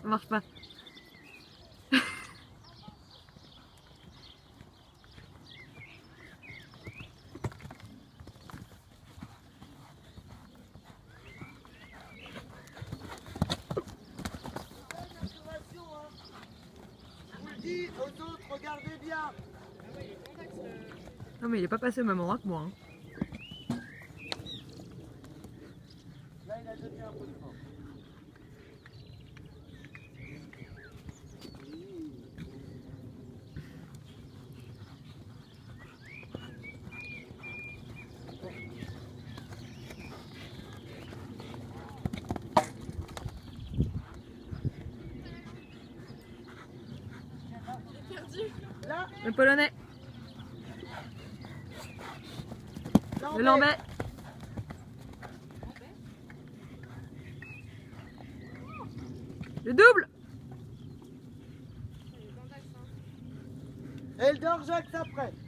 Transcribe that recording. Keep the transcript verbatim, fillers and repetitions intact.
marche pas. Aux autres, regardez bien. Non mais il est pas passé au même endroit que moi. Hein. Là, il a donné un peu de force. Là, Le polonais. Lambert. Le lambais. Le double. Et le Dorjax après.